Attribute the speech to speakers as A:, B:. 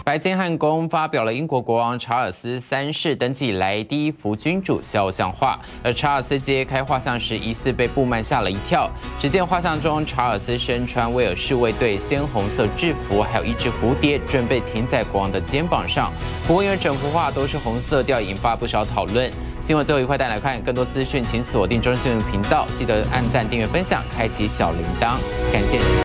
A: 白金汉宫发表了英国国王查尔斯三世登基以来第一幅君主肖像画，而查尔斯揭开画像时，疑似被布幔吓了一跳。只见画像中，查尔斯身穿威尔士卫队鲜红色制服，还有一只蝴蝶准备停在国王的肩膀上。不过，因为整幅画都是红色调，引发不少讨论。新闻最后一块带来看，更多资讯请锁定中视新闻频道，记得按赞、订阅、分享，开启小铃铛，感谢。